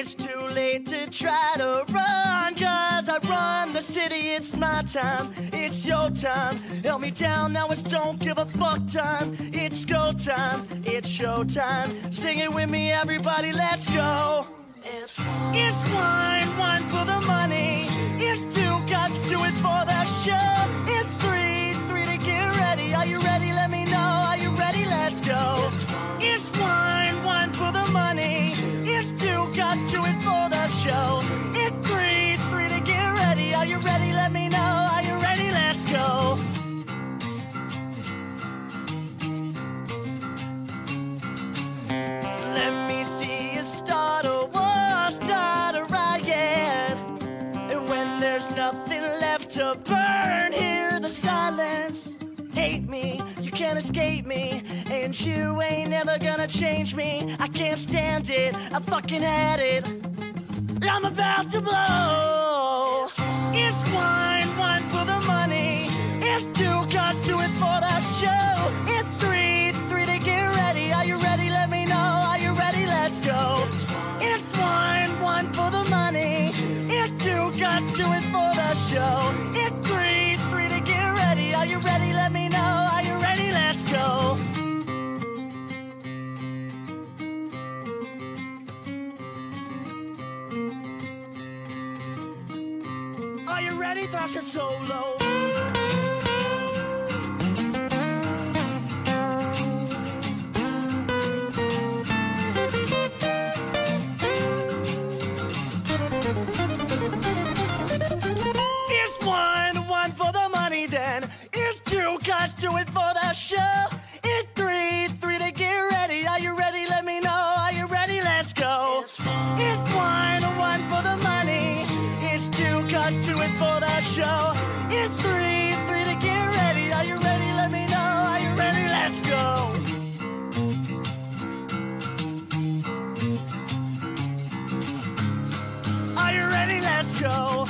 it's too late to try to run, 'cause I run the city, it's my time, it's your time. Help me down, now it's don't give a fuck time. It's go time, it's show time. Sing it with me, everybody, let's go. It's one for the money. It's two, got to do it for the show. It's three to get ready. Are you ready? Let me know. Are you ready? Let's go. It's one for the money. It's two, got to do it for the show. It's three to get ready. Are you ready? Let me know. Are you ready? Let's go. So let me see you start a war, start a riot. And when there's nothing left to burn, hear the silence. Hate me, you can't escape me, and you ain't never gonna change me. I can't stand it, I fucking had it. I'm about to blow. It's one for the money. It's two, cause do it for the show. It's three to get ready. Are you ready? Let me know. Are you ready? Let's go. It's one for the money. It's two, cause do it for the show. It's three to get ready. Are you ready? Let me know. Are you ready? Let's go. Are you ready? Thrash it solo. It's one for the money then. It's two, cause do it for the show. It's three to get ready. Are you ready? Let me know. Are you ready? Let's go. It's one for the money. It's two, cause do it for the show. It's three to get ready. Are you ready? Let me know. Are you ready? Let's go. Are you ready? Let's go.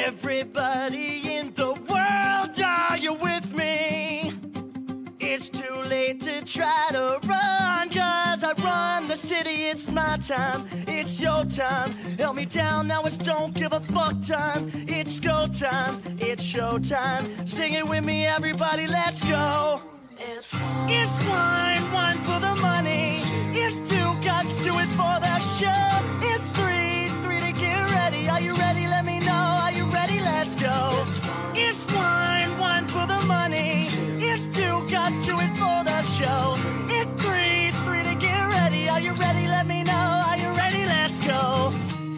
Everybody in the world, are you with me? It's too late to try to run, 'cause I run the city. It's my time, it's your time. Help me down, now it's don't give a fuck time. It's go time, it's show time. Sing it with me, everybody, let's go. It's wine, wine for the money. It's two, got to do it for the show. It's three, three to get ready. Are you ready? Let me know. Are you ready? Let's go. It's wine, wine for the money. It's two, got to do it for the show. It's three, three to get ready. Are you ready? Let me know. Are you ready? Let's go.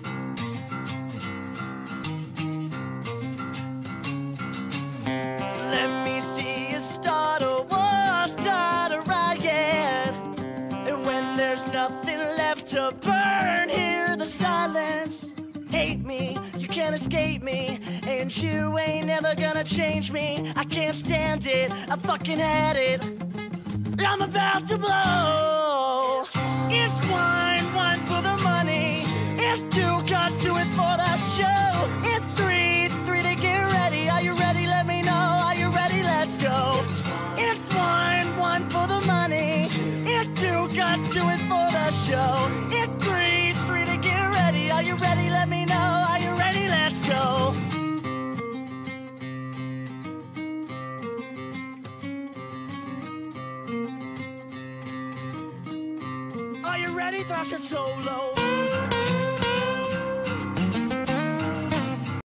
So let me see you start a war, start a riot. And when there's nothing left to burn, hear the silence. Hate me, you can't escape me, and you ain't never gonna change me. I can't stand it, I fucking had it. I'm about to blow. It's wine, wine for the money. It's two, got to it for the show. It's three, three to get ready. Are you ready? Let me know. Are you ready? Let's go. It's wine, wine for the money. It's two, got to it for the show. It's three, three to get ready. Are you ready? Let me know. Are you ready? Let's go. Are you ready? Thrash it solo.